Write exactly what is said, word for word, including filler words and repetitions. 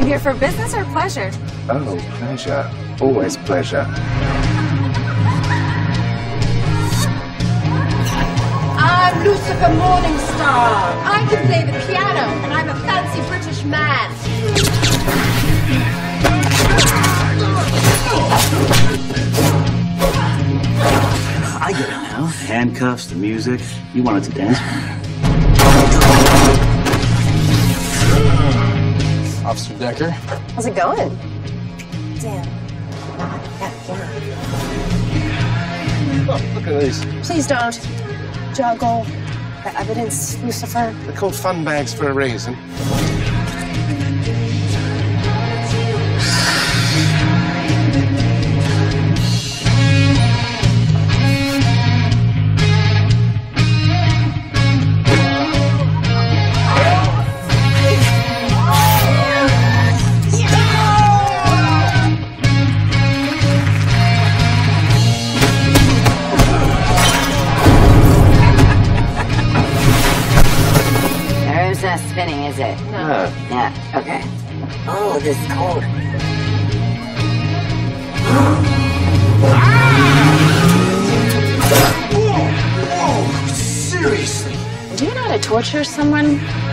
you here for business or pleasure? Oh, pleasure. Always pleasure. I'm Lucifer Morningstar. I can play the piano, and I'm a fancy British man. I get it now. Handcuffs, the music. You wanted to dance. Officer Decker. How's it going? Damn. Oh, look at these. Please don't juggle the evidence, Lucifer. They're called fun bags for a reason. It's not spinning, is it? No. Yeah, okay. Oh, this is cold. Whoa! Whoa! Seriously? Do you know how to torture someone?